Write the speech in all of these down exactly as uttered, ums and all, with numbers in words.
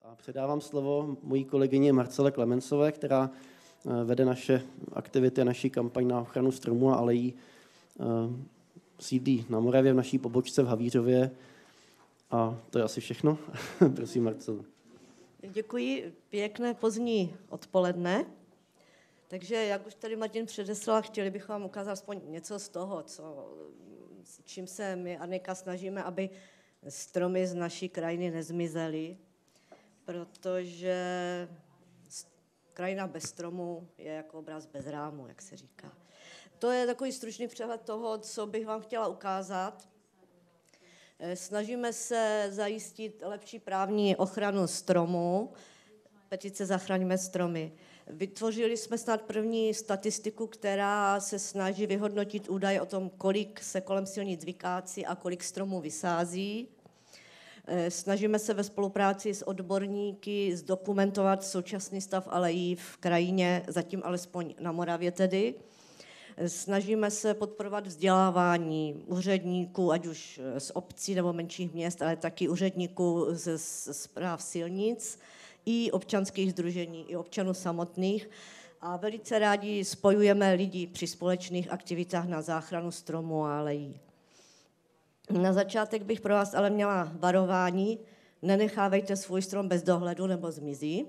A předávám slovo mojí kolegyni Marcele Klemencové, která vede naše aktivity, naší kampaň na ochranu stromů a alejí. Sídlí na Moravě v naší pobočce v Havířově. A to je asi všechno. Prosím, Marcelo. Děkuji, pěkné pozdní odpoledne. Takže, jak už tady Martin předeslal, chtěli bychom vám ukázat aspoň něco z toho, co, s čím se my, Anika, snažíme, aby stromy z naší krajiny nezmizely, protože krajina bez stromů je jako obraz bez rámu, jak se říká. To je takový stručný přehled toho, co bych vám chtěla ukázat. Snažíme se zajistit lepší právní ochranu stromů, petice Zachraňme stromy. Vytvořili jsme snad první statistiku, která se snaží vyhodnotit údaje o tom, kolik se kolem silnic vykácí a kolik stromů vysází. Snažíme se ve spolupráci s odborníky zdokumentovat současný stav alejí v krajině, zatím alespoň na Moravě tedy. Snažíme se podporovat vzdělávání úředníků, ať už z obcí nebo menších měst, ale taky úředníků ze správ silnic i občanských sdružení, i občanů samotných. A velice rádi spojujeme lidi při společných aktivitách na záchranu stromů a alejí. Na začátek bych pro vás ale měla varování. Nenechávejte svůj strom bez dohledu nebo zmizí.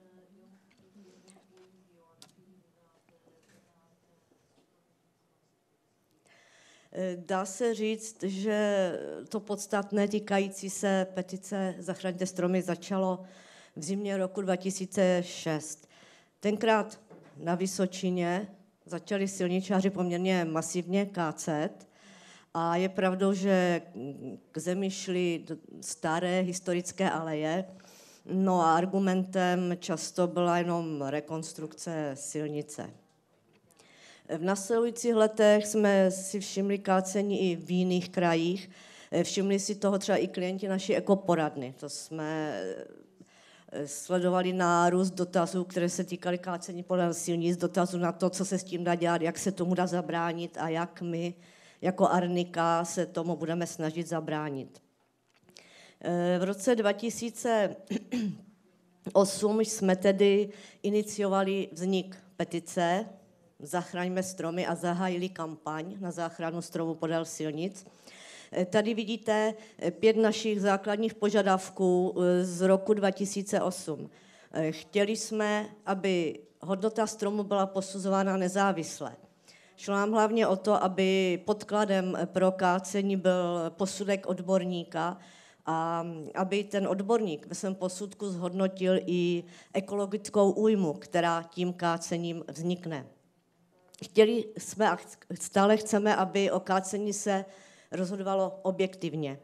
Dá se říct, že to podstatné týkající se petice Zachraňte stromy začalo v zimě roku dva tisíce šest. Tenkrát na Vysočině začali silničáři poměrně masivně kácet a je pravdou, že k zemi šly staré historické aleje, no a argumentem často byla jenom rekonstrukce silnice. V následujících letech jsme si všimli kácení i v jiných krajích. Všimli si toho třeba i klienti naší ekoporadny. To jsme sledovali nárůst dotazů, které se týkaly kácení podél silnic, dotazů na to, co se s tím dá dělat, jak se tomu dá zabránit a jak my jako Arnika se tomu budeme snažit zabránit. V roce dva tisíce osm jsme tedy iniciovali vznik petice Zachraňme stromy a zahájili kampaň na záchranu stromů podél silnic. Tady vidíte pět našich základních požadavků z roku dva tisíce osm. Chtěli jsme, aby hodnota stromu byla posuzována nezávisle. Šlo nám hlavně o to, aby podkladem pro kácení byl posudek odborníka a aby ten odborník ve svém posudku zhodnotil i ekologickou újmu, která tím kácením vznikne. Chtěli jsme a stále chceme, aby o kácení se rozhodovalo objektivně.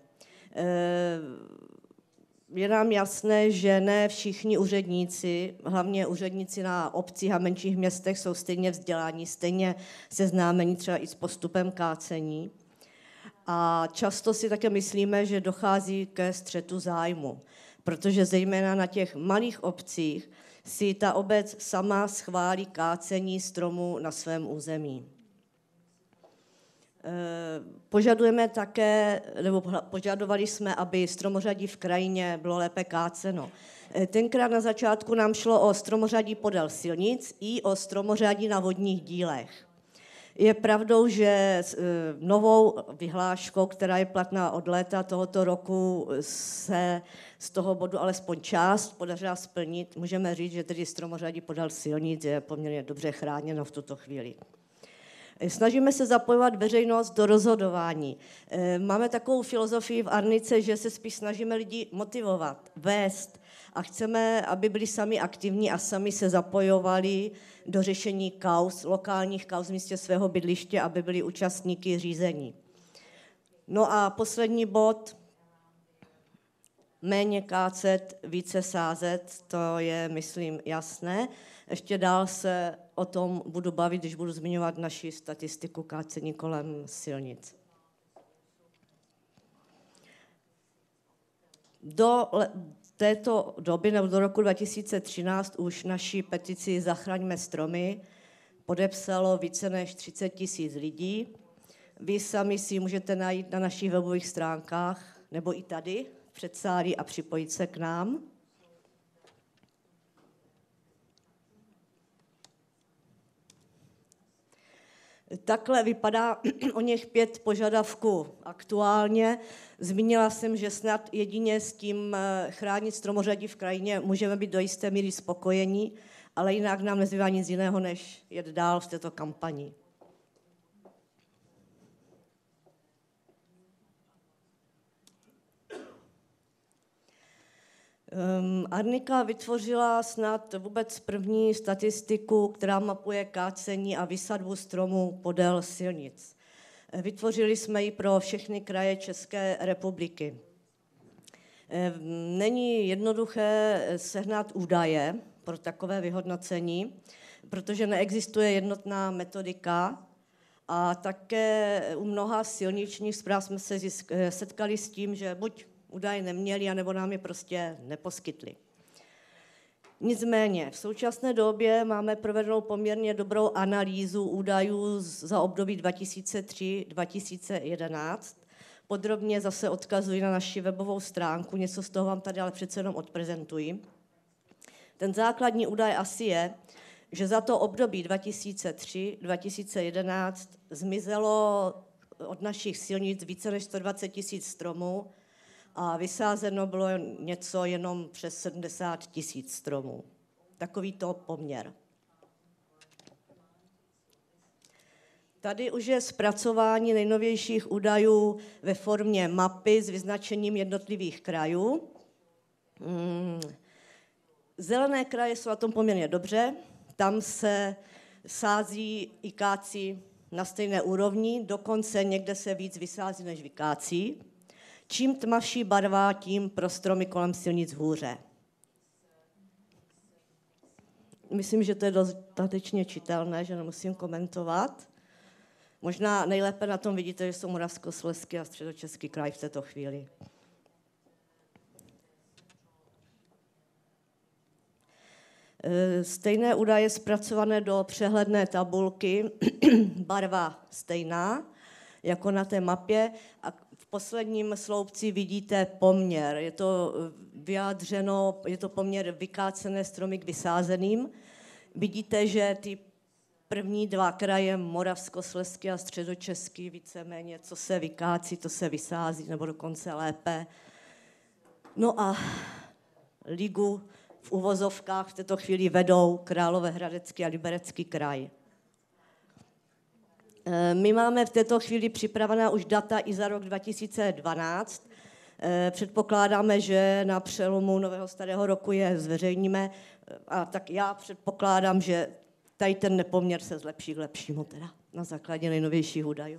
Je nám jasné, že ne všichni úředníci, hlavně úředníci na obcích a menších městech, jsou stejně vzdělání, stejně seznámení třeba i s postupem kácení. A často si také myslíme, že dochází ke střetu zájmu, protože zejména na těch malých obcích si ta obec sama schválí kácení stromů na svém území. Požadujeme také, nebo požadovali jsme, aby stromořadí v krajině bylo lépe káceno. Tenkrát na začátku nám šlo o stromořadí podél silnic i o stromořadí na vodních dílech. Je pravdou, že novou vyhláškou, která je platná od léta tohoto roku, se z toho bodu alespoň část podařila splnit. Můžeme říct, že tedy stromořadí podél silnic je poměrně dobře chráněno v tuto chvíli. Snažíme se zapojovat veřejnost do rozhodování. Máme takovou filozofii v Arnice, že se spíš snažíme lidi motivovat, vést a chceme, aby byli sami aktivní a sami se zapojovali do řešení kauz, lokálních kauz v místě svého bydliště, aby byli účastníky řízení. No a poslední bod, méně kácet, více sázet, to je, myslím, jasné. Ještě dál se o tom budu bavit, když budu zmiňovat naši statistiku kácení kolem silnic. Do této doby, nebo do roku dva tisíce třináct, už naši petici Zachraňme stromy podepsalo více než třicet tisíc lidí. Vy sami si můžete najít na našich webových stránkách, nebo i tady, v předsálí a připojit se k nám. Takhle vypadá o něch pět požadavků aktuálně. Zmínila jsem, že snad jedině s tím chránit stromořadí v krajině můžeme být do jisté míry spokojení, ale jinak nám nezbývá nic jiného, než jet dál v této kampani. Um, Arnika vytvořila snad vůbec první statistiku, která mapuje kácení a vysadbu stromů podél silnic. Vytvořili jsme ji pro všechny kraje České republiky. Není jednoduché sehnat údaje pro takové vyhodnocení, protože neexistuje jednotná metodika a také u mnoha silničních správ jsme se setkali s tím, že buď údaje neměli, anebo nám je prostě neposkytli. Nicméně v současné době máme provedenou poměrně dobrou analýzu údajů za období dva tisíce tři až dva tisíce jedenáct. Podrobně zase odkazuji na naši webovou stránku, něco z toho vám tady ale přece jenom odprezentuji. Ten základní údaj asi je, že za to období dva tisíce tři až dva tisíce jedenáct zmizelo od našich silnic více než sto dvacet tisíc stromů a vysázeno bylo něco jenom přes sedmdesát tisíc stromů. Takový to poměr. Tady už je zpracování nejnovějších údajů ve formě mapy s vyznačením jednotlivých krajů. Zelené kraje jsou na tom poměrně dobře, tam se sází i kácí na stejné úrovni, dokonce někde se víc vysází, než vykácí. Čím tmavší barva, tím pro stromy kolem silnic hůře. Myslím, že to je dostatečně čitelné, že nemusím komentovat. Možná nejlépe na tom vidíte, že jsou Moravskoslezský a Středočeský kraj v této chvíli. Stejné údaje zpracované do přehledné tabulky, barva stejná, jako na té mapě. A v posledním sloupci vidíte poměr. Je to vyjádřeno, je to poměr vykácené stromy k vysázeným. Vidíte, že ty první dva kraje, Moravskoslezský a Středočeský, víceméně, co se vykácí, to se vysází, nebo dokonce lépe. No a ligu v uvozovkách v této chvíli vedou Královéhradecký a Liberecký kraj. My máme v této chvíli připravená už data i za rok dva tisíce dvanáct. Předpokládáme, že na přelomu nového starého roku je zveřejníme. A tak já předpokládám, že tady ten nepoměr se zlepší k lepšímu, teda na základě nejnovějších údajů.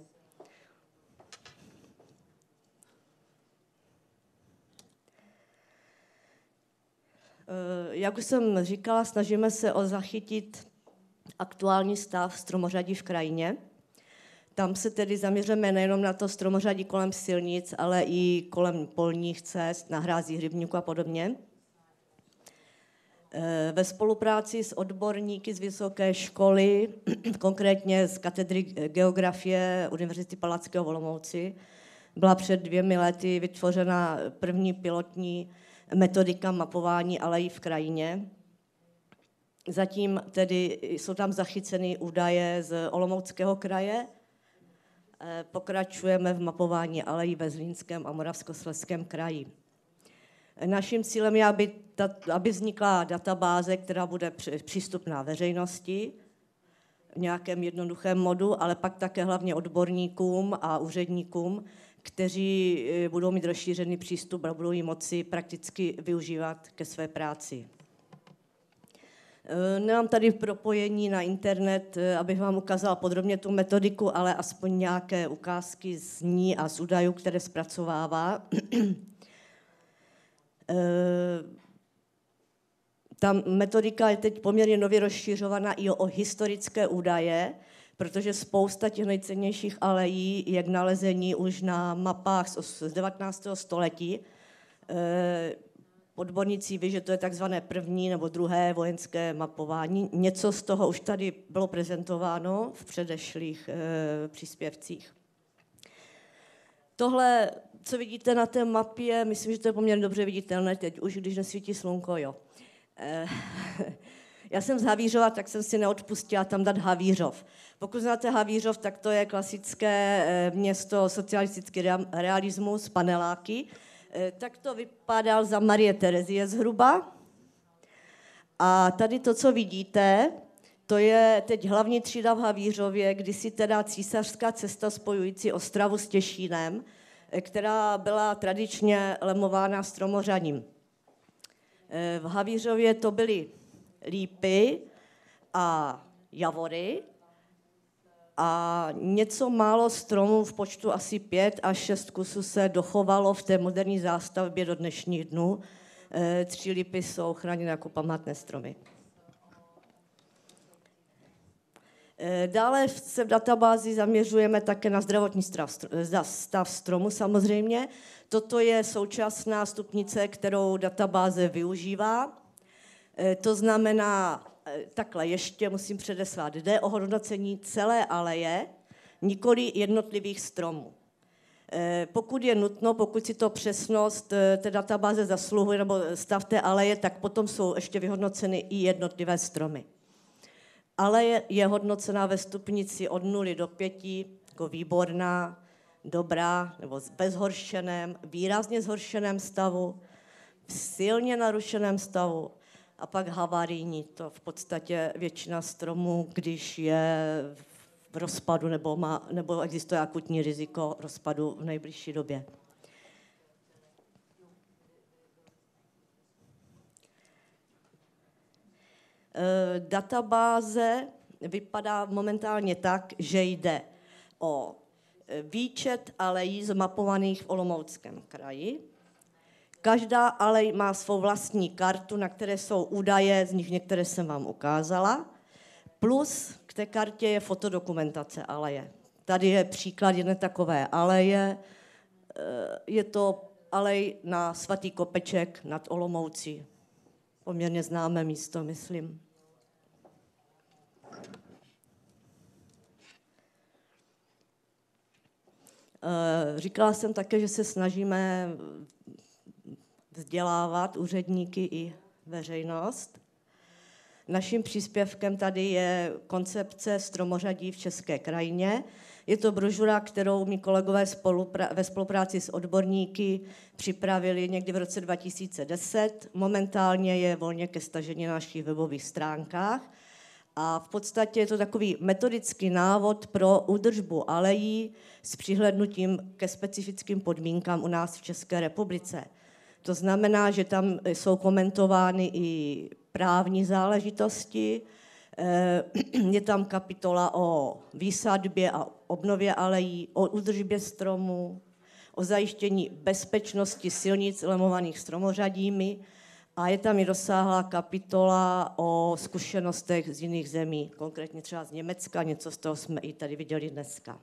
Jak už jsem říkala, snažíme se o zachytit aktuální stav stromořadí v krajině. Tam se tedy zaměříme nejenom na to stromořadí kolem silnic, ale i kolem polních cest, na hrázích rybníků a podobně. Ve spolupráci s odborníky z vysoké školy, konkrétně z katedry geografie Univerzity Palackého v Olomouci, byla před dvěmi lety vytvořena první pilotní metodika mapování alejí v krajině. Zatím tedy jsou tam zachyceny údaje z Olomouckého kraje. Pokračujeme v mapování alejí ve Zlínském a Moravskoslezském kraji. Naším cílem je, aby, ta, aby vznikla databáze, která bude přístupná veřejnosti v nějakém jednoduchém modu, ale pak také hlavně odborníkům a úředníkům, kteří budou mít rozšířený přístup a budou ji moci prakticky využívat ke své práci. Nemám tady propojení na internet, abych vám ukázala podrobně tu metodiku, ale aspoň nějaké ukázky z ní a z údajů, které zpracovává. Ta metodika je teď poměrně nově rozšiřovaná i o historické údaje, protože spousta těch nejcennějších alejí je k nalezení už na mapách z devatenáctého století. Odborníci ví, že to je takzvané první nebo druhé vojenské mapování. Něco z toho už tady bylo prezentováno v předešlých e, příspěvcích. Tohle, co vidíte na té mapě, myslím, že to je poměrně dobře viditelné teď, už když nesvítí slunko, jo. E, Já jsem z Havířova, tak jsem si neodpustila tam dát Havířov. Pokud znáte Havířov, tak to je klasické město socialistický realismus, paneláky. Tak to vypadal za Marie Terezie zhruba. A tady to, co vidíte, to je teď hlavní třída v Havířově, kdysi teda císařská cesta spojující Ostravu s Těšínem, která byla tradičně lemována stromořaním. V Havířově to byly lípy a javory a něco málo stromů v počtu asi pět až šest kusů se dochovalo v té moderní zástavbě do dnešních dnů. Tři lípy jsou chráněny jako památné stromy. Dále se v databázi zaměřujeme také na zdravotní stav stromu samozřejmě. Toto je současná stupnice, kterou databáze využívá. To znamená, takhle ještě musím předeslat, jde o hodnocení celé aleje, nikoli jednotlivých stromů. Pokud je nutno, pokud si to přesnost té databáze zasluhuje nebo stav té aleje, tak potom jsou ještě vyhodnoceny i jednotlivé stromy. Aleje je hodnocená ve stupnici od nuly do pěti, jako výborná, dobrá nebo ve zhoršeném, výrazně zhoršeném stavu, v silně narušeném stavu a pak havarijní, to v podstatě většina stromů, když je v rozpadu nebo, má, nebo existuje akutní riziko rozpadu v nejbližší době. E, databáze vypadá momentálně tak, že jde o výčet alejí zmapovaných v Olomouckém kraji. Každá alej má svou vlastní kartu, na které jsou údaje, z nich některé jsem vám ukázala, plus k té kartě je fotodokumentace aleje. Tady je příklad jedné takové aleje, je to alej na Svatý Kopeček nad Olomoucí. Poměrně známé místo, myslím. Říkala jsem také, že se snažíme vzdělávat úředníky i veřejnost. Naším příspěvkem tady je koncepce stromořadí v české krajině. Je to brožura, kterou mí kolegové ve spolupráci s odborníky připravili někdy v roce dva tisíce deset. Momentálně je volně ke stažení na našich webových stránkách. A v podstatě je to takový metodický návod pro údržbu alejí s přihlédnutím ke specifickým podmínkám u nás v České republice. To znamená, že tam jsou komentovány i právní záležitosti, je tam kapitola o výsadbě a obnově alejí, o údržbě stromů, o zajištění bezpečnosti silnic lemovaných stromořadími a je tam i rozsáhlá kapitola o zkušenostech z jiných zemí, konkrétně třeba z Německa, něco z toho jsme i tady viděli dneska.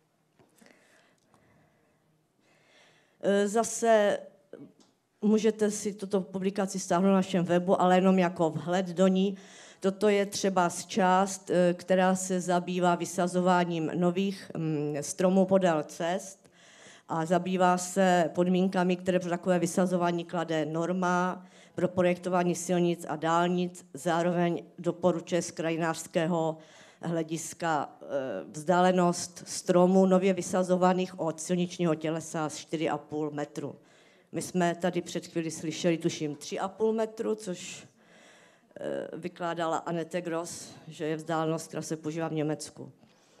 Zase můžete si tuto publikaci stáhnout na našem webu, ale jenom jako vhled do ní. Toto je třeba z část, která se zabývá vysazováním nových stromů podél cest a zabývá se podmínkami, které pro takové vysazování klade norma pro projektování silnic a dálnic. Zároveň doporučuje z krajinářského hlediska vzdálenost stromů nově vysazovaných od silničního tělesa z čtyři a půl metru. My jsme tady před chvíli slyšeli, tuším, tři a půl metru, což vykládala Annette Gross, že je vzdálenost, která se používá v Německu.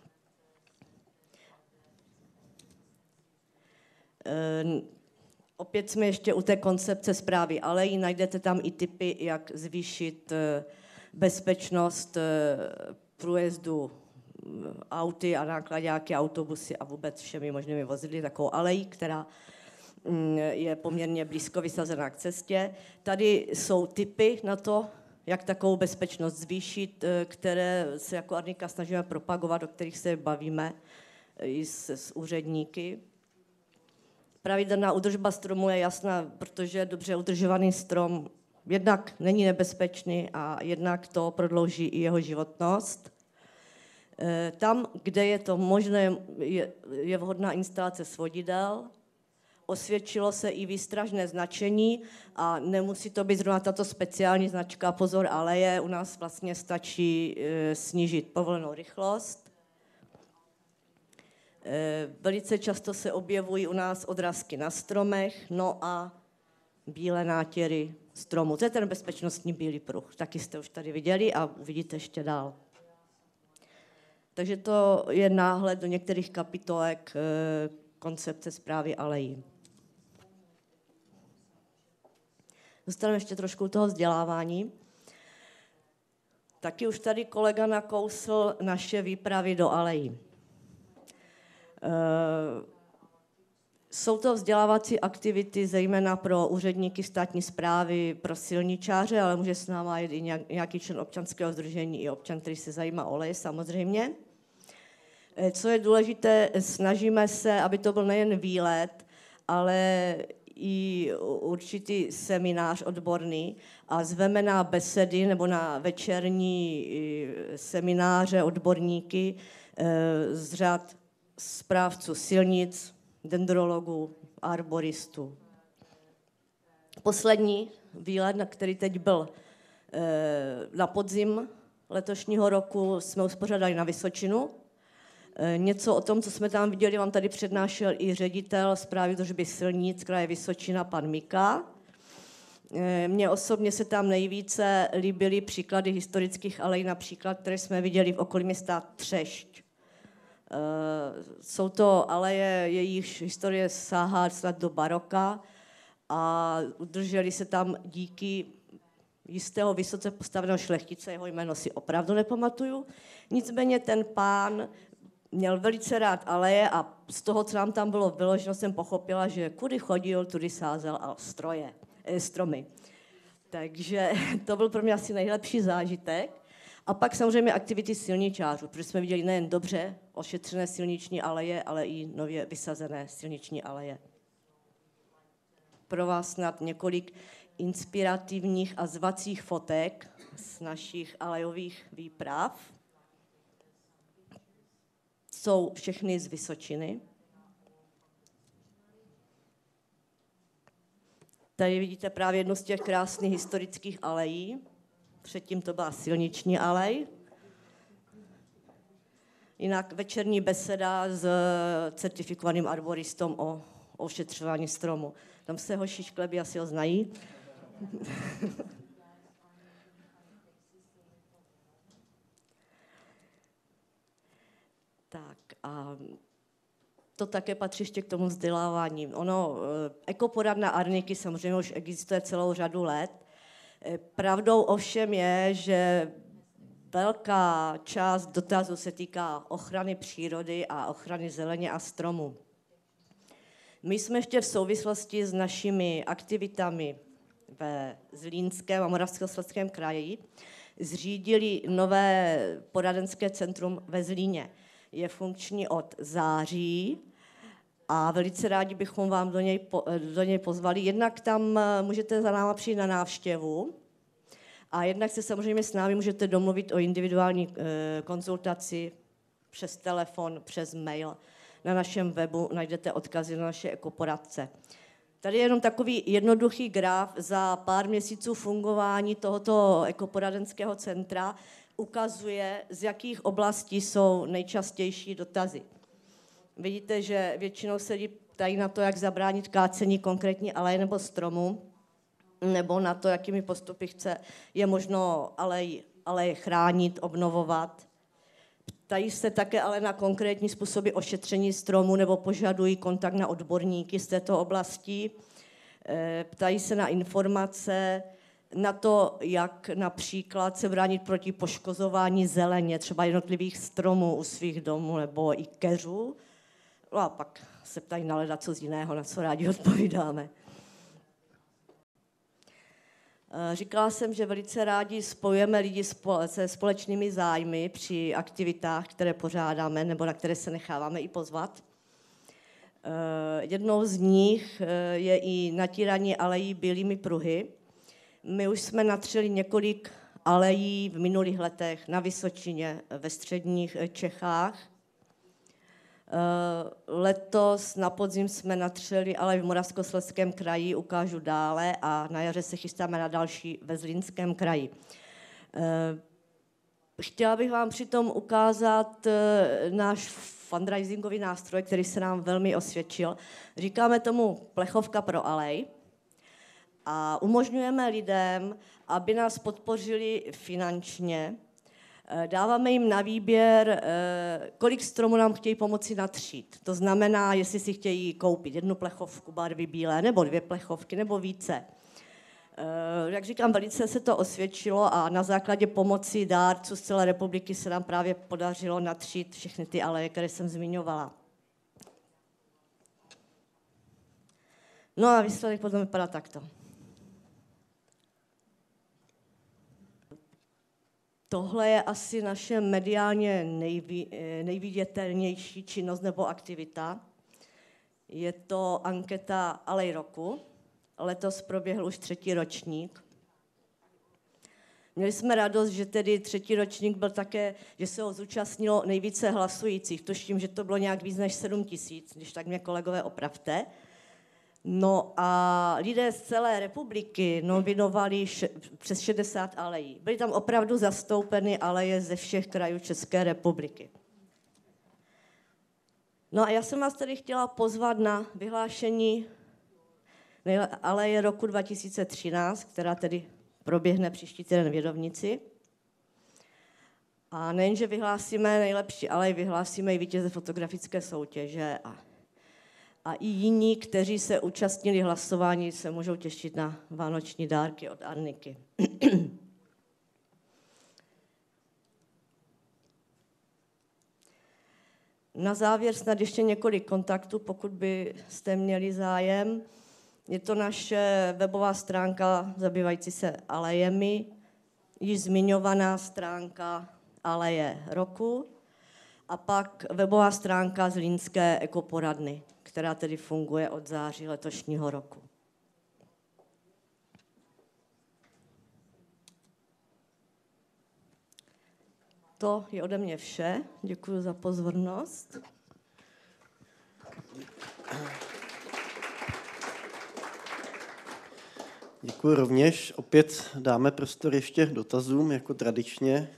E, opět jsme ještě u té koncepce správy alejí, najdete tam i tipy, jak zvýšit bezpečnost průjezdu auty a nákladáky, autobusy a vůbec všemi možnými vozidly, takovou alejí, která je poměrně blízko vysazená k cestě. Tady jsou tipy na to, jak takovou bezpečnost zvýšit, které se jako Arnika snažíme propagovat, o kterých se bavíme i s, s úředníky. Pravidelná údržba stromu je jasná, protože dobře udržovaný strom jednak není nebezpečný a jednak to prodlouží i jeho životnost. Tam, kde je to možné, je, je vhodná instalace svodidel, Osvědčilo se i výstražné značení a nemusí to být zrovna tato speciální značka Pozor aleje, u nás vlastně stačí e, snížit povolenou rychlost. E, velice často se objevují u nás odrazky na stromech, no a bílé nátěry stromů. To je ten bezpečnostní bílý pruh, taky jste už tady viděli a uvidíte ještě dál. Takže to je náhled do některých kapitolek e, koncepce správy alejí. Dostaneme ještě trošku toho vzdělávání. Taky už tady kolega nakousl naše výpravy do alejí. E, jsou to vzdělávací aktivity zejména pro úředníky státní správy, pro silničáře, ale může s náma jít i nějaký člen občanského sdružení i občan, který se zajímá o oleje samozřejmě. E, co je důležité, snažíme se, aby to byl nejen výlet, ale i určitý seminář odborný a zveme na besedy nebo na večerní semináře odborníky z řad správců silnic, dendrologů, arboristů. Poslední výlet, na který teď byl na podzim letošního roku, jsme uspořádali na Vysočinu. Něco o tom, co jsme tam viděli, vám tady přednášel i ředitel správy údržby silnic kraje Vysočina, pan Mika. Mně osobně se tam nejvíce líbily příklady historických alej, například, které jsme viděli v okolí města Třešť. Jsou to aleje, jejichž historie sahá snad do baroka a udrželi se tam díky jistého vysoce postaveného šlechtice, jeho jméno si opravdu nepamatuju. Nicméně ten pán měl velice rád aleje a z toho, co nám tam bylo vyloženo, jsem pochopila, že kudy chodil, tudy sázel a stroje, eh, stromy. Takže to byl pro mě asi nejlepší zážitek. A pak samozřejmě aktivity silničářů, protože jsme viděli nejen dobře ošetřené silniční aleje, ale i nově vysazené silniční aleje. Pro vás snad několik inspirativních a zvacích fotek z našich alejových výprav. Jsou všechny z Vysočiny. Tady vidíte právě jednu z těch krásných historických alejí. Předtím to byla silniční alej. Jinak večerní beseda s certifikovaným arboristou o ošetřování stromu. Tam se hoši škleby asi ho znají. Tak a to také patří ještě k tomu vzdělávání. Ono, ekoporadna Arniky samozřejmě už existuje celou řadu let. Pravdou ovšem je, že velká část dotazů se týká ochrany přírody a ochrany zeleně a stromů. My jsme ještě v souvislosti s našimi aktivitami ve Zlínském a Moravskoslezském kraji zřídili nové poradenské centrum ve Zlíně. Je funkční od září a velice rádi bychom vám do něj, po, do něj pozvali. Jednak tam můžete za náma přijít na návštěvu a jednak se samozřejmě s námi můžete domluvit o individuální e, konzultaci přes telefon, přes mail. Na našem webu najdete odkazy na naše ekoporadce. Tady je jenom takový jednoduchý graf za pár měsíců fungování tohoto ekoporadenského centra, ukazuje, z jakých oblastí jsou nejčastější dotazy. Vidíte, že většinou se lidi ptají na to, jak zabránit kácení konkrétní aleje nebo stromu, nebo na to, jakými postupy chce, je možno alej, alej chránit, obnovovat. Ptají se také ale na konkrétní způsoby ošetření stromu nebo požadují kontakt na odborníky z této oblasti. Ptají se na informace, na to, jak například se bránit proti poškozování zeleně, třeba jednotlivých stromů u svých domů nebo i keřů. No a pak se ptají na ledacos jiného, na co rádi odpovídáme. Říkala jsem, že velice rádi spojujeme lidi se společnými zájmy při aktivitách, které pořádáme nebo na které se necháváme i pozvat. Jednou z nich je i natírání alejí bílými pruhy. My už jsme natřeli několik alejí v minulých letech na Vysočině, ve středních Čechách. Letos na podzim jsme natřeli, ale v Moravskoslezském kraji, ukážu dále, a na jaře se chystáme na další ve Zlínském kraji. Chtěla bych vám přitom ukázat náš fundraisingový nástroj, který se nám velmi osvědčil. Říkáme tomu plechovka pro alej a umožňujeme lidem, aby nás podpořili finančně. Dáváme jim na výběr, kolik stromů nám chtějí pomoci natřít. To znamená, jestli si chtějí koupit jednu plechovku barvy bílé, nebo dvě plechovky, nebo více. Jak říkám, velice se to osvědčilo a na základě pomoci dárců z celé republiky se nám právě podařilo natřít všechny ty aleje, které jsem zmiňovala. No a výsledek potom vypadá takto. Tohle je asi naše mediálně nejví, nejviditelnější činnost nebo aktivita. Je to anketa Alej roku. Letos proběhl už třetí ročník. Měli jsme radost, že tedy třetí ročník byl také, že se ho zúčastnilo nejvíce hlasujících. Tuším, že to bylo nějak víc než sedm tisíc, když tak mě kolegové opravte. No a lidé z celé republiky nominovali še, přes šedesát alejí. Byly tam opravdu zastoupeny aleje ze všech krajů České republiky. No a já jsem vás tedy chtěla pozvat na vyhlášení aleje roku dva tisíce třináct, která tedy proběhne příští týden v Jedovnici. A nejenže vyhlásíme nejlepší alej, vyhlásíme i vítěze fotografické soutěže a A i jiní, kteří se účastnili hlasování, se můžou těšit na vánoční dárky od Anniky. Na závěr snad ještě několik kontaktů, pokud byste měli zájem. Je to naše webová stránka zabývající se alejemi, již zmiňovaná stránka Aleje roku a pak webová stránka Zlínské ekoporadny, která tedy funguje od září letošního roku. To je ode mě vše. Děkuji za pozornost. Děkuji rovněž. Opět dáme prostor ještě dotazům, jako tradičně.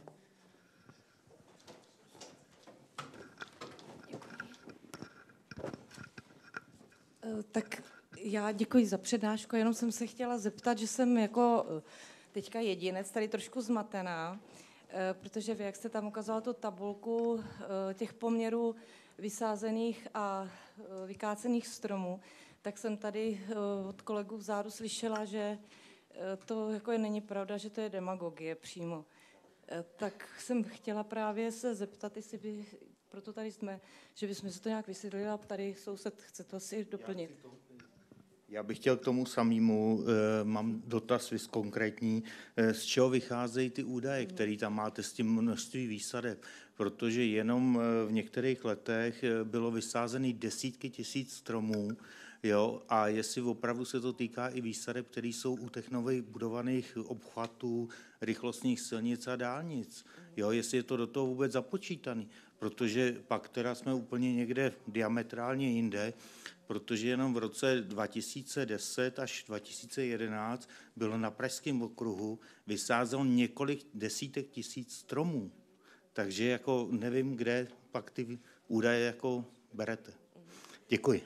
Tak já děkuji za přednášku, jenom jsem se chtěla zeptat, že jsem jako teďka jedinec tady trošku zmatená, protože vy, jak jste tam ukázala tu tabulku těch poměrů vysázených a vykácených stromů, tak jsem tady od kolegů vzadu slyšela, že to jako je, není pravda, že to je demagogie přímo. Tak jsem chtěla právě se zeptat, jestli by, proto tady jsme, že bychom si to nějak vysvětlili a tady soused chce to asi doplnit. Já bych chtěl k tomu samému, e, mám dotaz vys konkrétní, e, z čeho vycházejí ty údaje, které tam máte s tím množství výsadeb, protože jenom v některých letech bylo vysázeny desítky tisíc stromů, jo, a jestli opravdu se to týká i výsadeb, které jsou u těch nových budovaných obchvatů, rychlostních silnic a dálnic, jo, jestli je to do toho vůbec započítané, protože pak teda jsme úplně někde diametrálně jinde, protože jenom v roce dva tisíce deset až dva tisíce jedenáct bylo na Pražském okruhu vysázeno několik desítek tisíc stromů. Takže jako nevím, kde pak ty údaje jako berete. Děkuji.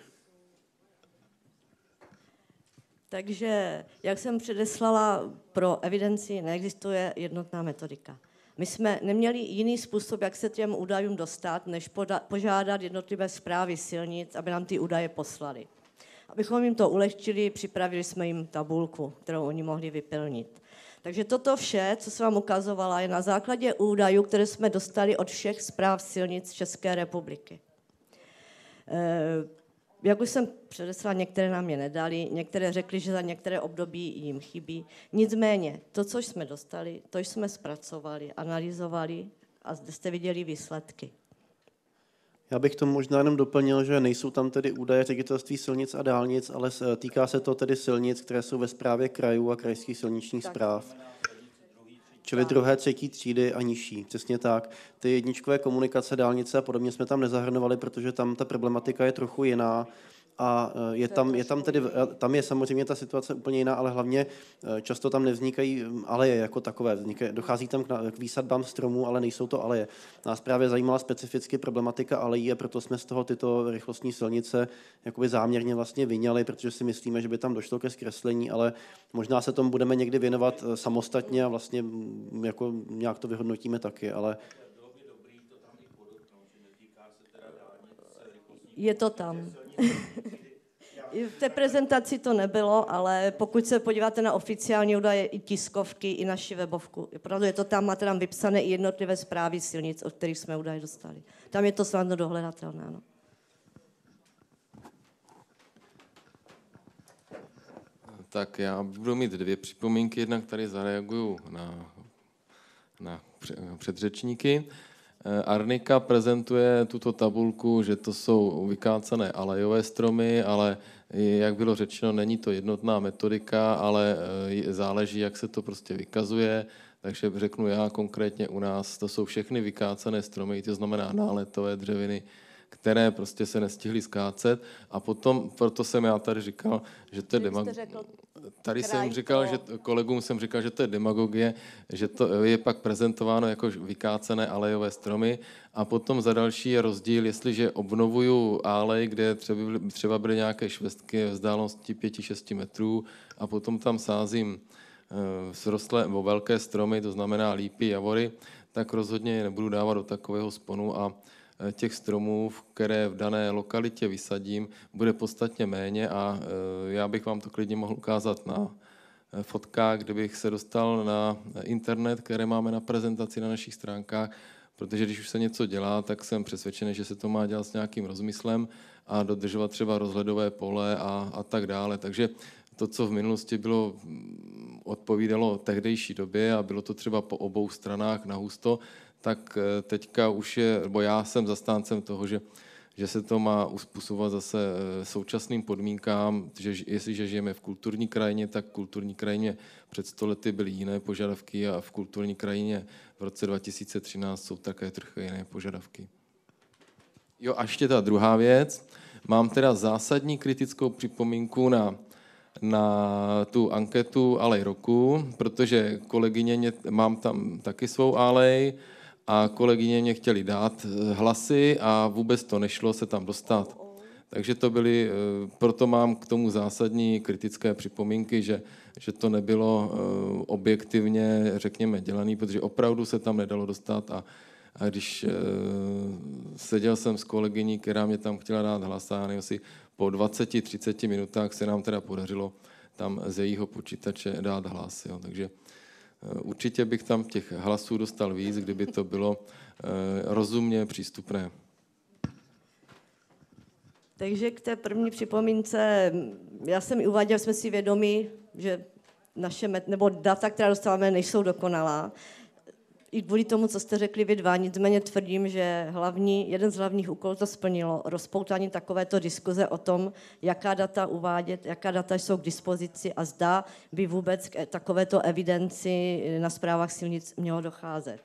Takže, jak jsem předeslala, pro evidenci neexistuje jednotná metodika. My jsme neměli jiný způsob, jak se těm údajům dostat, než poda- požádat jednotlivé správy silnic, aby nám ty údaje poslali. Abychom jim to ulehčili, připravili jsme jim tabulku, kterou oni mohli vyplnit. Takže toto vše, co jsem vám ukazovala, je na základě údajů, které jsme dostali od všech správ silnic České republiky. E- Jak už jsem předeslala, některé nám je nedali, některé řekli, že za některé období jim chybí. Nicméně, to, co jsme dostali, to jsme zpracovali, analyzovali a zde jste viděli výsledky. Já bych to možná jenom doplnil, že nejsou tam tedy údaje Ředitelství silnic a dálnic, ale týká se to tedy silnic, které jsou ve správě krajů a krajských silničních tak. správ. Čili druhé, třetí třídy a nižší, přesně tak. Ty jedničkové komunikace, dálnice a podobně jsme tam nezahrnovali, protože tam ta problematika je trochu jiná. A je tam, je tam tedy, tam je samozřejmě ta situace úplně jiná, ale hlavně často tam nevznikají aleje jako takové. Vznikají, dochází tam k, k výsadbám stromů, ale nejsou to aleje. Nás právě zajímala specificky problematika alejí a proto jsme z toho tyto rychlostní silnice jakoby záměrně vlastně vyňali, protože si myslíme, že by tam došlo ke zkreslení, ale možná se tomu budeme někdy věnovat samostatně a vlastně jako nějak to vyhodnotíme taky, ale je to tam. V té prezentaci to nebylo, ale pokud se podíváte na oficiální údaje i tiskovky, i naši webovku, opravdu je to tam, máte tam vypsané i jednotlivé zprávy silnic, od kterých jsme údaje dostali. Tam je to snadno dohledatelné. Ano. Tak já budu mít dvě připomínky, jednak tady zareaguju na, na předřečníky. Arnika prezentuje tuto tabulku, že to jsou vykácené alejové stromy, ale jak bylo řečeno, není to jednotná metodika, ale záleží, jak se to prostě vykazuje. Takže řeknu já konkrétně u nás, to jsou všechny vykácené stromy, to znamená náletové dřeviny, které prostě se nestihly skácet. A potom, proto jsem já tady říkal, že to je demagogie. Tady jsem říkal, že kolegům jsem říkal, že to je demagogie, že to je pak prezentováno jako vykácené alejové stromy. A potom za další je rozdíl, jestliže obnovuju alej, kde třeba, třeba byly nějaké švestky v vzdálenosti pět až šest metrů a potom tam sázím srostlé nebo velké stromy, to znamená lípy, javory, tak rozhodně je nebudu dávat do takového sponu a těch stromů, které v dané lokalitě vysadím, bude podstatně méně a já bych vám to klidně mohl ukázat na fotkách, kdybych se dostal na internet, které máme na prezentaci na našich stránkách, protože když už se něco dělá, tak jsem přesvědčený, že se to má dělat s nějakým rozmyslem a dodržovat třeba rozhledové pole a, a tak dále. Takže to, co v minulosti bylo, odpovídalo tehdejší době a bylo to třeba po obou stranách na husto, tak teďka už je, nebo já jsem zastáncem toho, že, že se to má uspůsobovat zase současným podmínkám, že jestliže žijeme v kulturní krajině, tak v kulturní krajině před sto lety byly jiné požadavky a v kulturní krajině v roce dva tisíce třináct jsou také trochu jiné požadavky. Jo, a ještě ta druhá věc. Mám teda zásadní kritickou připomínku na na tu anketu Alej roku, protože kolegyně mě, mám tam taky svou alej a kolegyně mě chtěli dát hlasy a vůbec to nešlo se tam dostat. Takže to byly, proto mám k tomu zásadní kritické připomínky, že, že to nebylo objektivně, řekněme, dělané, protože opravdu se tam nedalo dostat a, a když seděl jsem s kolegyní, která mě tam chtěla dát hlas a nevím si, po dvaceti třiceti minutách se nám teda podařilo tam z jejího počítače dát hlas. Jo. Takže určitě bych tam těch hlasů dostal víc, kdyby to bylo rozumně přístupné. Takže k té první připomínce, já jsem i uváděl, jsme si vědomi, že naše met, nebo data, která dostáváme, nejsou dokonalá. I kvůli tomu, co jste řekli vy dva, nicméně tvrdím, že hlavní, jeden z hlavních úkolů to splnilo, rozpoutání takovéto diskuze o tom, jaká data uvádět, jaká data jsou k dispozici a zda by vůbec k takovéto evidenci na správách silnic mělo docházet.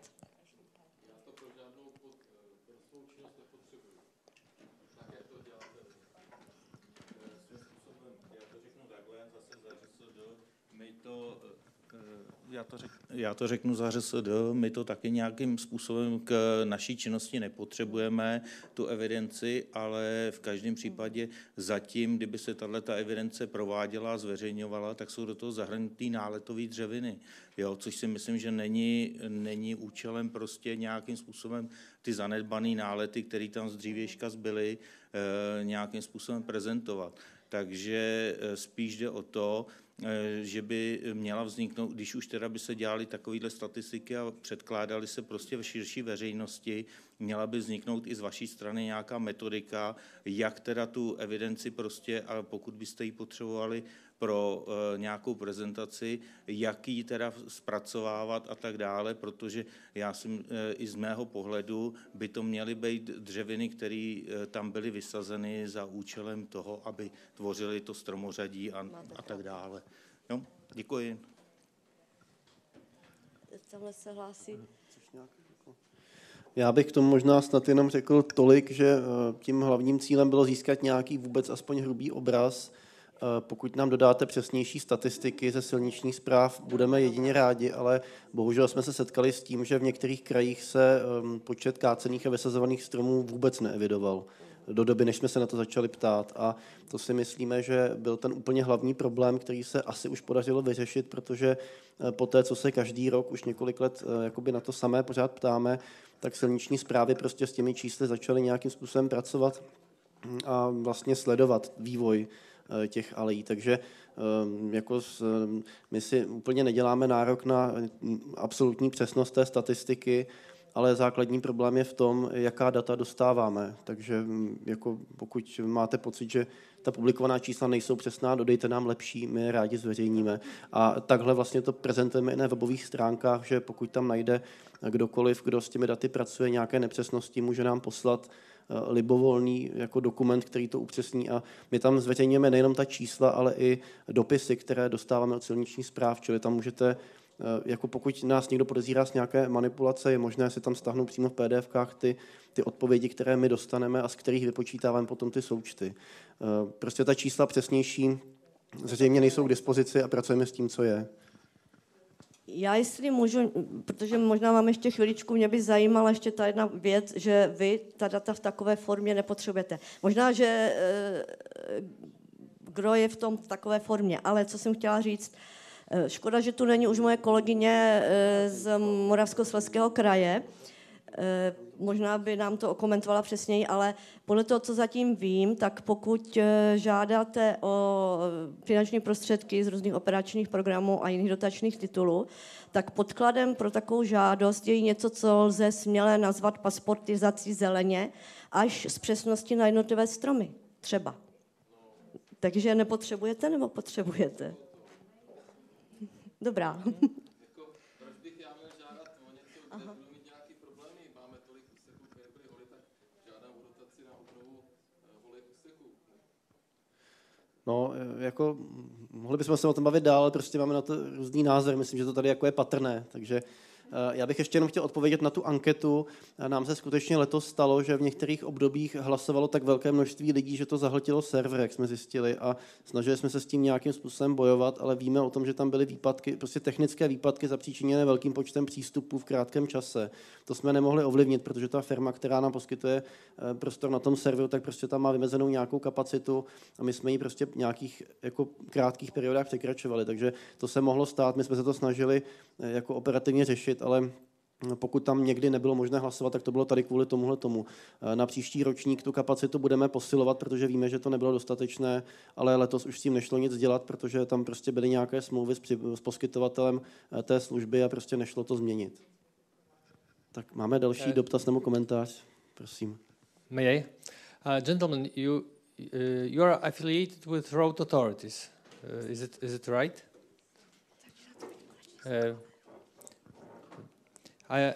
Já to, řek, já to řeknu za ŘSD, my to taky nějakým způsobem k naší činnosti nepotřebujeme, tu evidenci, ale v každém případě zatím, kdyby se tato evidence prováděla a zveřejňovala, tak jsou do toho zahrnutý náletové dřeviny, jo, což si myslím, že není, není účelem prostě nějakým způsobem ty zanedbané nálety, které tam z dřívějška zbyly, eh, nějakým způsobem prezentovat. Takže spíš jde o to, že by měla vzniknout, když už teda by se dělaly takovéhle statistiky a předkládaly se prostě v širší veřejnosti, měla by vzniknout i z vaší strany nějaká metodika, jak teda tu evidenci prostě, a pokud byste ji potřebovali pro uh, nějakou prezentaci, jak ji teda zpracovávat a tak dále, protože já si uh, i z mého pohledu by to měly být dřeviny, které uh, tam byly vysazeny za účelem toho, aby tvořily to stromořadí a, a tak dále. No, děkuji. tamhle se hlásí. Já bych k tomu možná snad jenom řekl tolik, že tím hlavním cílem bylo získat nějaký vůbec aspoň hrubý obraz. Pokud nám dodáte přesnější statistiky ze silničních správ, budeme jedině rádi, ale bohužel jsme se setkali s tím, že v některých krajích se počet kácených a vysazovaných stromů vůbec neevidoval do doby, než jsme se na to začali ptát. A to si myslíme, že byl ten úplně hlavní problém, který se asi už podařilo vyřešit, protože po té, co se každý rok už několik let jakoby na to samé pořád ptáme, tak silniční správy prostě s těmi čísly začaly nějakým způsobem pracovat a vlastně sledovat vývoj těch alejí. Takže jako my si úplně neděláme nárok na absolutní přesnost té statistiky, ale základní problém je v tom, jaká data dostáváme. Takže jako pokud máte pocit, že ta publikovaná čísla nejsou přesná, dodejte nám lepší, my je rádi zveřejníme. A takhle vlastně to prezentujeme i na webových stránkách, že pokud tam najde kdokoliv, kdo s těmi daty pracuje, nějaké nepřesnosti, může nám poslat libovolný jako dokument, který to upřesní. A my tam zveřejňujeme nejenom ta čísla, ale i dopisy, které dostáváme od silničních správ, čili tam můžete, jako pokud nás někdo podezírá z nějaké manipulace, je možné si tam stáhnout přímo v P D Fkách ty, ty odpovědi, které my dostaneme a z kterých vypočítáváme potom ty součty. Prostě ta čísla přesnější zřejmě nejsou k dispozici a pracujeme s tím, co je. Já jestli můžu, protože možná mám ještě chviličku, mě by zajímala ještě ta jedna věc, že vy ta data v takové formě nepotřebujete. Možná, že e, kdo je v tom v takové formě, ale co jsem chtěla říct, e, škoda, že tu není už moje kolegyně e, z Moravskoslezského kraje, e, možná by nám to okomentovala přesněji, ale podle toho, co zatím vím, tak pokud žádáte o finanční prostředky z různých operačních programů a jiných dotačních titulů, tak podkladem pro takovou žádost je něco, co lze směle nazvat pasportizací zeleně, až s přesností na jednotlivé stromy, třeba. Takže nepotřebujete, nebo potřebujete? Dobrá. No, jako mohli bychom se o tom bavit dál, ale prostě máme na to různý názor, myslím, že to tady jako je patrné, takže já bych ještě jenom chtěl odpovědět na tu anketu. Nám se skutečně letos stalo, že v některých obdobích hlasovalo tak velké množství lidí, že to zahltilo server, jak jsme zjistili, a snažili jsme se s tím nějakým způsobem bojovat, ale víme o tom, že tam byly výpadky, prostě technické výpadky zapříčiněné velkým počtem přístupů v krátkém čase. To jsme nemohli ovlivnit, protože ta firma, která nám poskytuje prostor na tom serveru, tak prostě tam má vymezenou nějakou kapacitu a my jsme ji prostě v nějakých jako krátkých periodách překračovali, takže to se mohlo stát, my jsme se to snažili jako operativně řešit, ale pokud tam někdy nebylo možné hlasovat, tak to bylo tady kvůli tomuhle tomu. Na příští ročník tu kapacitu budeme posilovat, protože víme, že to nebylo dostatečné, ale letos už s tím nešlo nic dělat, protože tam prostě byly nějaké smlouvy s, s poskytovatelem té služby a prostě nešlo to změnit. Tak máme další uh, dotaz nebo komentář, prosím. May I? Uh, gentlemen, you, uh, you are affiliated with road authorities. Uh, is it, is it right? Uh, I,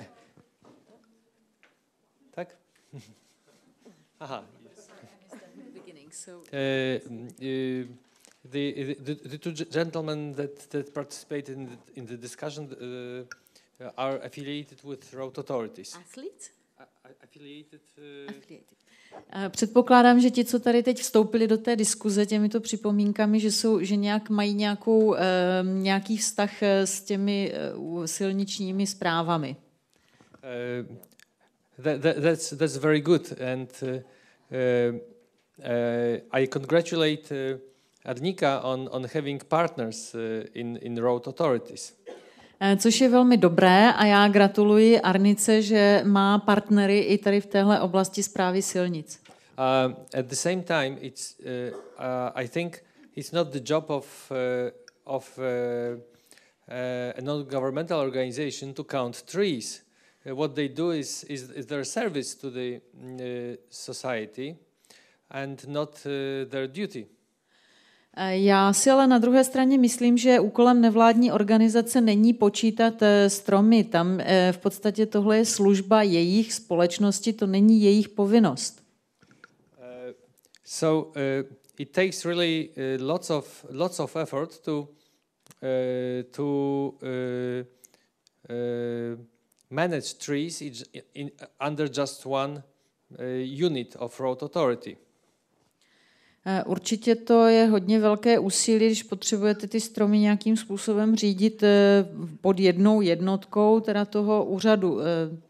tak? Aha. Yes. Uh, uh, the, the, the two gentlemen that, that participated in the, in the discussion uh, are affiliated with road authorities. Athletes? Affiliated, uh... Affiliated. Předpokládám, že ti, co tady teď vstoupili do té diskuze těmito připomínkami, že, jsou, že nějak mají nějakou, uh, nějaký vztah s těmi uh, silničními správami. Uh, that, that, that's, that's very good, and uh, uh, uh, I congratulate uh, Arnika on, on having partners uh, in, in road authorities. Což je velmi dobré a já gratuluji Arnice, že má partnery i tady v téhle oblasti správy silnic. Uh, at the same time, it's uh, uh, I think it's not the job of uh, of uh, uh, a non-governmental organization to count trees. Uh, what they do is, is is their service to the uh, society, and not uh, their duty. Já si ale na druhé straně myslím, že úkolem nevládní organizace není počítat stromy. Tam v podstatě tohle je služba jejich společnosti, to není jejich povinnost. Uh, so uh, it takes really uh, lots of lots of effort to uh, to uh, uh, manage trees in, in, under just one uh, unit of road authority. Určitě to je hodně velké úsilí, když potřebujete ty stromy nějakým způsobem řídit pod jednou jednotkou teda toho úřadu. Uh,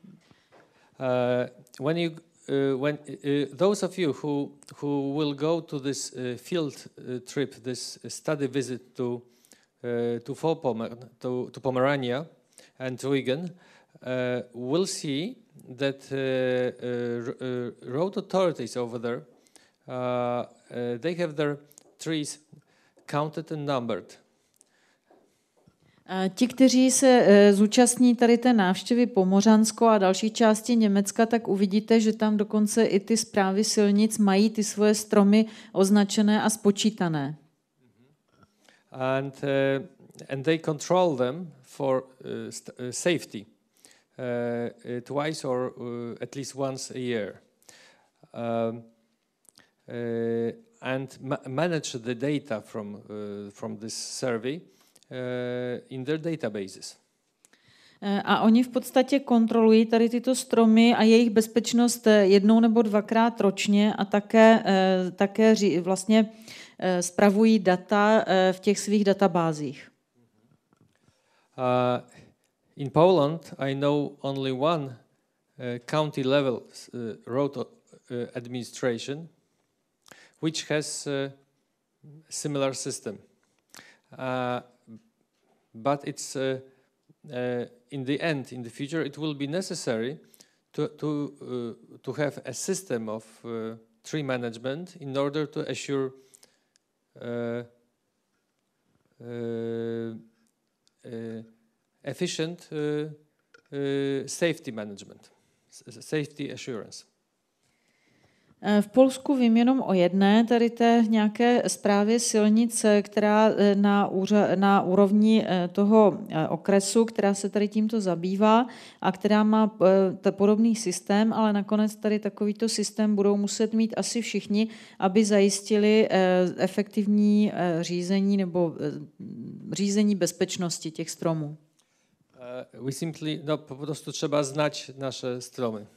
when you, uh, when uh, those of you who who will go to this uh, field uh, trip, this study visit to uh, to Vorpommern, to, to Pomerania and Rügen, uh, will see that uh, uh, uh, road authorities over there, Uh, uh, they have their trees counted and numbered. Ti, kteří se zúčastní tady té návštěvy Pomořansko a další části Německa, tak uvidíte, že tam dokonce i ty správy silnic mají ty svoje stromy označené a spočítané. And uh, and they control them for uh, st- uh, safety uh, twice or uh, at least once a year. Um, Uh, and ma- manage the data from uh, from this survey uh, in their databases. A oni v podstatě kontrolují tady tyto stromy a jejich bezpečnost jednou nebo dvakrát ročně a také, také vlastně spravují data v těch svých databázích. Uh, in Poland, I know only one uh, county level uh, road uh, administration which has a similar system. Uh, but it's uh, uh, in the end, in the future, it will be necessary to to uh, to have a system of uh, tree management in order to assure uh, uh, uh, efficient uh, uh, safety management, safety assurance. V Polsku vím jenom o jedné, tady té nějaké správě silnic, která na, úře, na úrovni toho okresu, která se tady tímto zabývá a která má podobný systém, ale nakonec tady takovýto systém budou muset mít asi všichni, aby zajistili efektivní řízení nebo řízení bezpečnosti těch stromů. Uh, we simply, no, po prostu trzeba znać nasze stromy.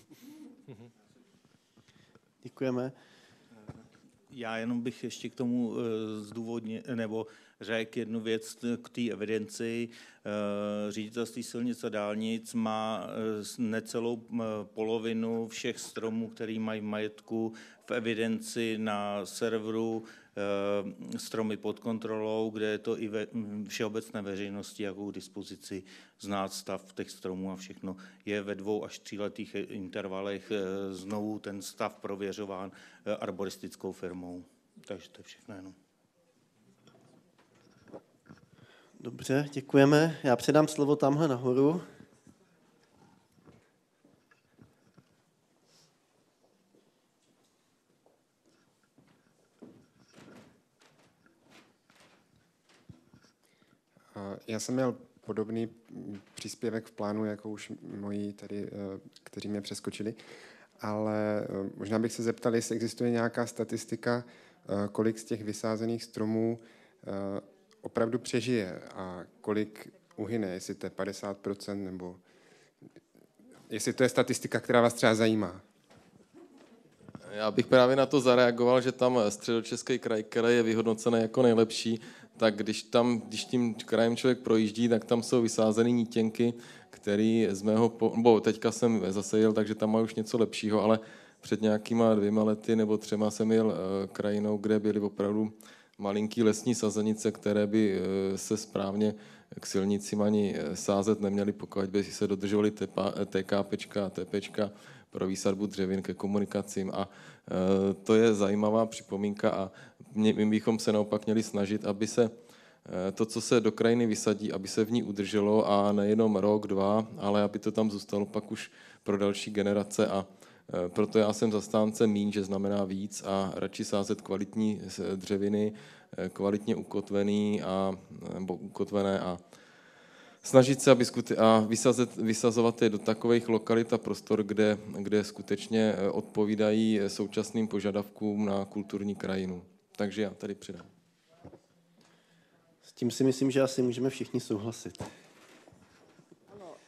Děkujeme. Já jenom bych ještě k tomu zdůvodnil, nebo řekl jednu věc k té evidenci. Ředitelství silnic a dálnic má necelou polovinu všech stromů, který mají v majetku, v evidenci na serveru Stromy pod kontrolou, kde je to i ve všeobecné veřejnosti jako k dispozici znát stav těch stromů a všechno. Je ve dvou až tříletých intervalech znovu ten stav prověřován arboristickou firmou. Takže to je všechno jenom. Dobře, děkujeme. Já předám slovo tamhle nahoru. Já jsem měl podobný příspěvek v plánu, jako už moji tady, kteří mě přeskočili, ale možná bych se zeptal, jestli existuje nějaká statistika, kolik z těch vysázených stromů opravdu přežije a kolik uhyne, jestli to je padesát procent, nebo jestli to je statistika, která vás třeba zajímá. Já bych právě na to zareagoval, že tam Středočeský kraj, který je vyhodnocený jako nejlepší, tak když tam, když tím krajem člověk projíždí, tak tam jsou vysázený nítěnky, který z mého, bo teďka jsem zase jel, takže tam má už něco lepšího, ale před nějakýma dvěma lety nebo třema jsem jel krajinou, kde byly opravdu malinký lesní sazenice, které by se správně k silnicím ani sázet neměly, pokud by se dodržovaly TKPčka a TPčka pro výsadbu dřevin ke komunikacím. A to je zajímavá připomínka a my bychom se naopak měli snažit, aby se to, co se do krajiny vysadí, aby se v ní udrželo a nejenom rok, dva, ale aby to tam zůstalo pak už pro další generace a proto já jsem zastánce míň, že znamená víc a radši sázet kvalitní dřeviny, kvalitně ukotvený a, nebo ukotvené a snažit se, aby skute- a vysazet, vysazovat je do takových lokalit a prostor, kde, kde skutečně odpovídají současným požadavkům na kulturní krajinu. Takže já tady přidám. S tím si myslím, že asi můžeme všichni souhlasit.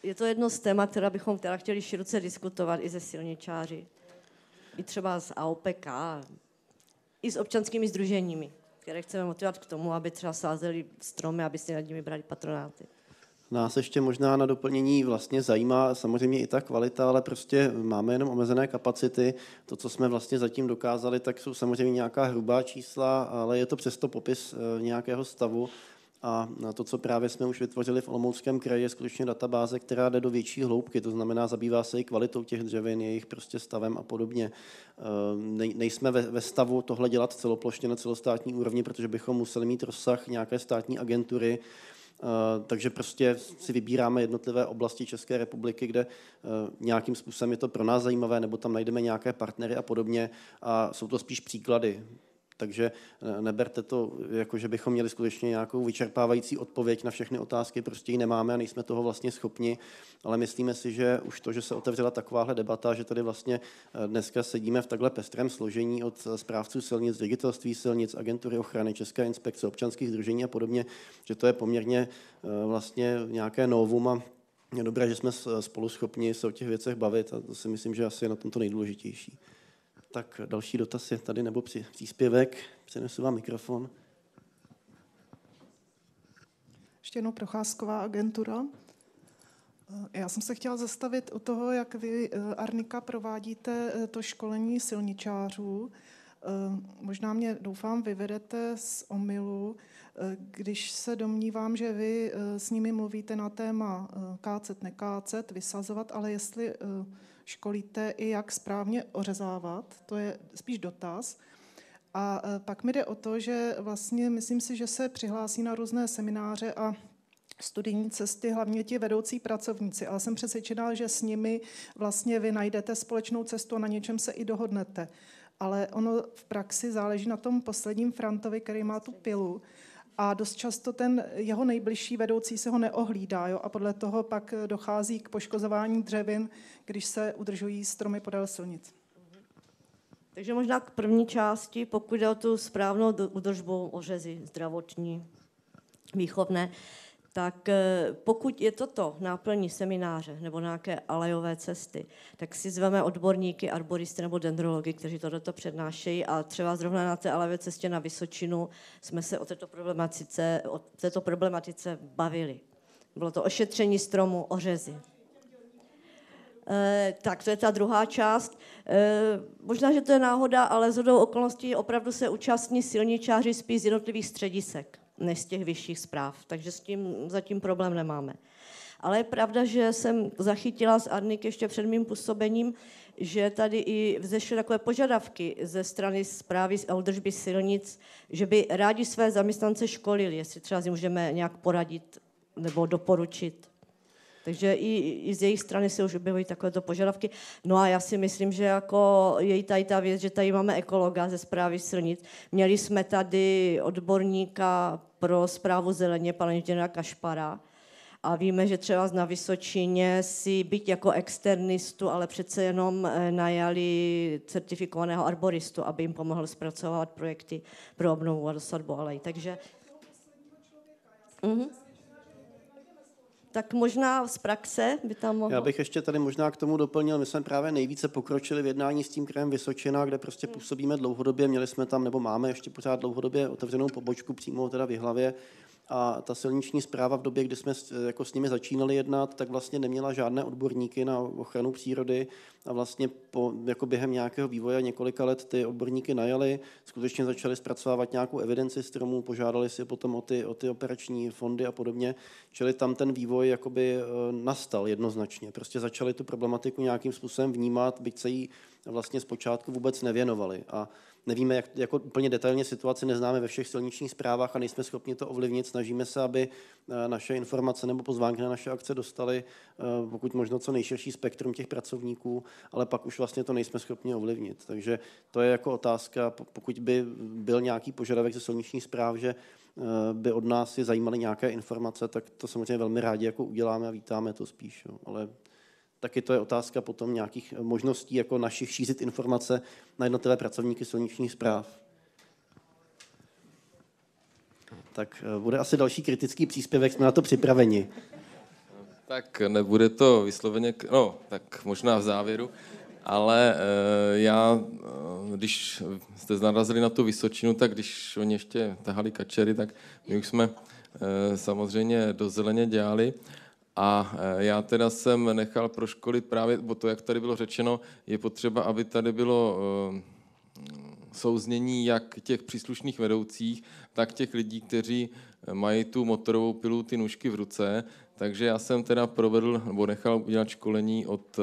je to jedno z témat, která bychom teda chtěli široce diskutovat i se silničáři, i třeba s A O P K, i s občanskými sdruženími, které chceme motivovat k tomu, aby třeba sázeli stromy, aby si nad nimi brali patronáty. Nás ještě možná na doplnění vlastně zajímá samozřejmě i ta kvalita, ale prostě máme jenom omezené kapacity. To, co jsme vlastně zatím dokázali, tak jsou samozřejmě nějaká hrubá čísla, ale je to přesto popis nějakého stavu. A to, co právě jsme už vytvořili v Olomouckém kraji, je skutečně databáze, která jde do větší hloubky, to znamená, zabývá se i kvalitou těch dřevin, jejich prostě stavem a podobně. Nejsme ve stavu tohle dělat celoplošně na celostátní úrovni, protože bychom museli mít rozsah nějaké státní agentury, takže prostě si vybíráme jednotlivé oblasti České republiky, kde nějakým způsobem je to pro nás zajímavé, nebo tam najdeme nějaké partnery a podobně a jsou to spíš příklady. Takže neberte to, jako že bychom měli skutečně nějakou vyčerpávající odpověď na všechny otázky, prostě ji nemáme a nejsme toho vlastně schopni, ale myslíme si, že už to, že se otevřela takováhle debata, že tady vlastně dneska sedíme v takhle pestrém složení od správců silnic, ředitelství silnic, agentury ochrany, České inspekce, občanských sdružení a podobně, že to je poměrně vlastně nějaké novum a je dobré, že jsme spolu schopni se o těch věcech bavit a to si myslím, že asi je na tom to nejdůležitější. Tak další dotaz je tady, nebo při, příspěvek. Přinesu vám mikrofon. Ještě jednou Procházková agentura. Já jsem se chtěla zastavit u toho, jak vy, Arnika, provádíte to školení silničářů. Možná mě, doufám, vyvedete z omylu, když se domnívám, že vy s nimi mluvíte na téma kácet, nekácet, vysazovat, ale jestli školíte i jak správně ořezávat, to je spíš dotaz. A pak mi jde o to, že vlastně myslím si, že se přihlásí na různé semináře a studijní cesty hlavně ti vedoucí pracovníci, ale jsem přesvědčená, že s nimi vlastně vy najdete společnou cestu a na něčem se i dohodnete. Ale ono v praxi záleží na tom posledním Frantovi, který má tu pilu, a dost často ten jeho nejbližší vedoucí se ho neohlídá, jo? A podle toho pak dochází k poškozování dřevin, když se udržují stromy podél silnic. Takže možná k první části, pokud jde o tu správnou údržbu, ořezy zdravotní, výchovné, tak pokud je toto náplní semináře nebo nějaké alejové cesty, tak si zveme odborníky, arboristy nebo dendrology, kteří tohleto přednášejí a třeba zrovna na té alejové cestě na Vysočinu jsme se o této problematice, o této problematice bavili. Bylo to ošetření stromu, ořezy. E, tak to je ta druhá část. E, možná, že to je náhoda, ale shodou okolností opravdu se účastní silničáři spíš z jednotlivých středisek než z těch vyšších správ, takže s tím zatím problém nemáme. Ale je pravda, že jsem zachytila z Arnik ještě před mým působením, že tady i vzešly takové požadavky ze strany správy a údržby silnic, že by rádi své zaměstnance školili, jestli třeba si můžeme nějak poradit nebo doporučit. Takže i, i z jejich strany se už objevují takovéto požadavky. No a já si myslím, že jako je tady ta věc, že tady máme ekologa ze správy silnic. Měli jsme tady odborníka pro správu zeleně, pana inženýra Kašpara. A víme, že třeba na Vysočině si byť jako externistu, ale přece jenom najali certifikovaného arboristu, aby jim pomohl zpracovat projekty pro obnovu a dosadbu alej. Takže... Uh-huh. Tak možná z praxe by tam mohlo... Já bych ještě tady možná k tomu doplnil, my jsme právě nejvíce pokročili v jednání s tím krajem Vysočina, kde prostě působíme dlouhodobě, měli jsme tam, nebo máme ještě pořád dlouhodobě otevřenou pobočku přímo teda v Jihlavě a ta silniční správa v době, kdy jsme jako s nimi začínali jednat, tak vlastně neměla žádné odborníky na ochranu přírody a vlastně po, jako během nějakého vývoje několika let ty odborníky najali, skutečně začali zpracovávat nějakou evidenci stromů, požádali si potom o ty, o ty operační fondy a podobně, čili tam ten vývoj jakoby nastal jednoznačně. Prostě začali tu problematiku nějakým způsobem vnímat, byť se jí vlastně zpočátku vůbec nevěnovali. A nevíme, jak jako úplně detailně situaci neznáme ve všech silničních správách a nejsme schopni to ovlivnit. Snažíme se, aby naše informace nebo pozvánky na naše akce dostaly pokud možno co nejširší spektrum těch pracovníků, ale pak už vlastně to nejsme schopni ovlivnit. Takže to je jako otázka, pokud by byl nějaký požadavek ze silničních správ, že by od nás je zajímaly nějaké informace, tak to samozřejmě velmi rádi jako uděláme a vítáme to spíš. Jo. Ale taky to je otázka potom nějakých možností jako našich šířit informace na jednotlivé pracovníky silničních správ. Tak bude asi další kritický příspěvek, jsme na to připraveni. Tak nebude to vysloveně, no, tak možná v závěru, ale e, já, e, když jste narazili na tu Vysočinu, tak když oni ještě tahali kačery, tak my už jsme e, samozřejmě do zeleně dělali. A já teda jsem nechal proškolit právě, bo to, jak tady bylo řečeno, je potřeba, aby tady bylo souznění jak těch příslušných vedoucích, tak těch lidí, kteří mají tu motorovou pilu, ty nůžky v ruce. Takže já jsem teda provedl, nebo nechal udělat školení od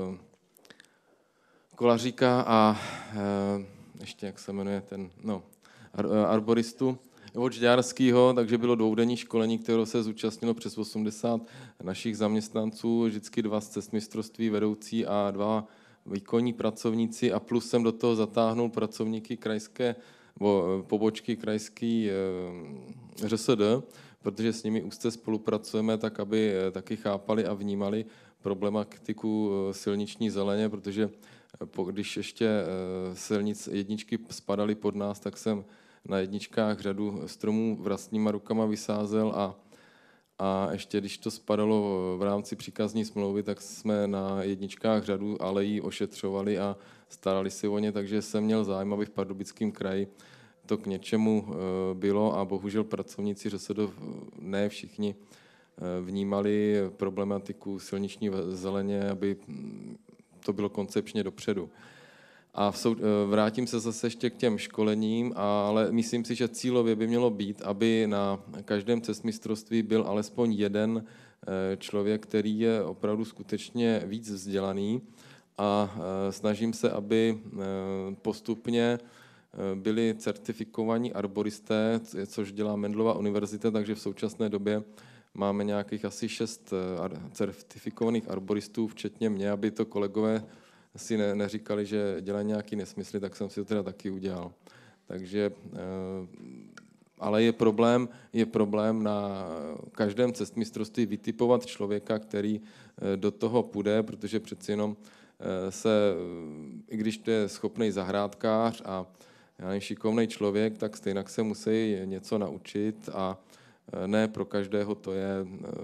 kolaříka a ještě, jak se jmenuje ten, no, arboristu, Vočďárskýho, takže bylo dvoudenní školení, kterého se zúčastnilo přes osmdesát našich zaměstnanců, vždycky dva z cestmistrovství vedoucí a dva výkonní pracovníci a plus jsem do toho zatáhnul pracovníky krajské, bo, pobočky krajský eh, ŘSD, protože s nimi úzce spolupracujeme, tak aby taky chápali a vnímali problematiku silniční zeleně, protože když ještě silnic jedničky spadaly pod nás, tak jsem na jedničkách řadu stromů vlastníma rukama vysázel a, a ještě když to spadalo v rámci příkazní smlouvy, tak jsme na jedničkách řadu alejí ošetřovali a starali si o ně, takže jsem měl zájem, aby v Pardubickém kraji to k něčemu bylo a bohužel pracovníci ŘSD ne všichni vnímali problematiku silniční zeleně, aby to bylo koncepčně dopředu. A sou, vrátím se zase ještě k těm školením, ale myslím si, že cílově by mělo být, aby na každém cestmistrovství byl alespoň jeden člověk, který je opravdu skutečně víc vzdělaný a snažím se, aby postupně byli certifikovaní arboristé, což dělá Mendelova univerzita, takže v současné době máme nějakých asi šest certifikovaných arboristů, včetně mě, aby to kolegové si ne, neříkali, že dělají nějaký nesmysly, tak jsem si to teda taky udělal. Takže, ale je problém, je problém na každém cestmistrovství vytipovat člověka, který do toho půjde, protože přeci jenom se, i když to je schopný zahrádkář a šikovný člověk, tak stejně se musí něco naučit a ne pro každého to je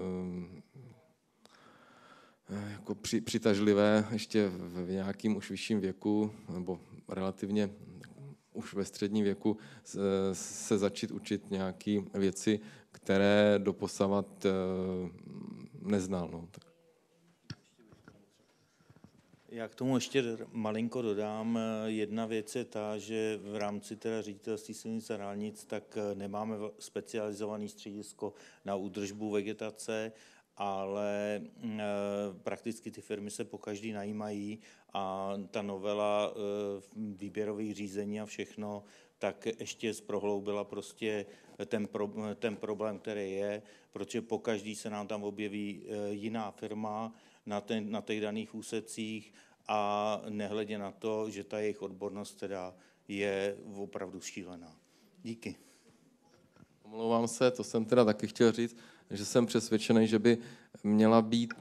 jako při, přitažlivé ještě v nějakým už vyšším věku, nebo relativně už ve středním věku se, se začít učit nějaké věci, které doposavat neznal. No. Já k tomu ještě malinko dodám. Jedna věc je ta, že v rámci teda ředitelství silnic a dálnic tak nemáme specializované středisko na údržbu vegetace, ale prakticky ty firmy se po každý najímají a ta novela výběrových řízení a všechno tak ještě zprohloubila prostě ten, pro, ten problém, který je, protože po každý se nám tam objeví jiná firma na, ten, na těch daných úsecích a nehledě na to, že ta jejich odbornost teda je opravdu šílená. Díky. Omlouvám se, to jsem teda taky chtěl říct, že jsem přesvědčený, že by měla být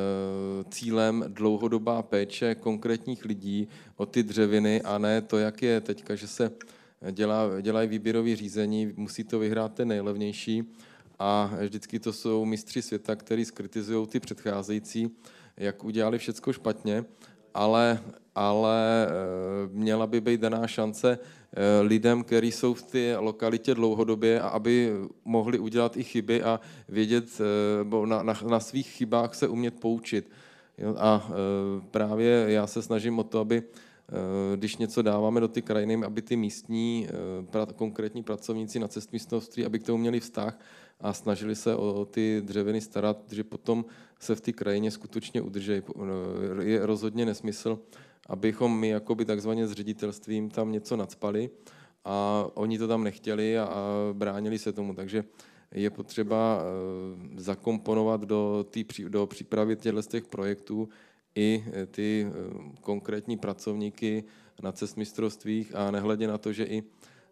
cílem dlouhodobá péče konkrétních lidí o ty dřeviny a ne to, jak je teďka, že se dělá, dělají výběrové řízení, musí to vyhrát ten nejlevnější a vždycky to jsou mistři světa, kteří skritizují ty předcházející, jak udělali všecko špatně, ale, ale měla by být daná šance lidem, kteří jsou v té lokalitě dlouhodobě a aby mohli udělat i chyby a vědět, na, na, na svých chybách se umět poučit. A právě já se snažím o to, aby když něco dáváme do ty krajiny, aby ty místní konkrétní pracovníci na cestmistrovství, aby k tomu měli vztah a snažili se o ty dřeviny starat, že potom se v té krajině skutečně udrží. Je rozhodně nesmysl, abychom my jakoby takzvaně s ředitelstvím tam něco nacpali a oni to tam nechtěli a, a bránili se tomu. Takže je potřeba zakomponovat do, tý, do přípravy těchto projektů i ty konkrétní pracovníky na cestmistrovstvích a nehledě na to, že i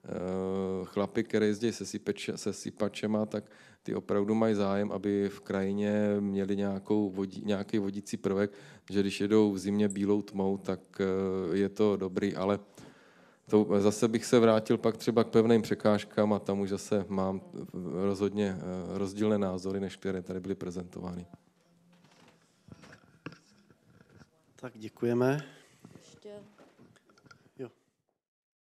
chlapi, které jezdí se, sypeč, se sypačema, tak ty opravdu mají zájem, aby v krajině měli nějakou vodí, nějaký vodící prvek, že když jedou v zimě bílou tmou, tak je to dobrý, ale to, zase bych se vrátil pak třeba k pevným překážkám a tam už zase mám rozhodně rozdílné názory, než které tady byly prezentovány. Tak děkujeme. Ještě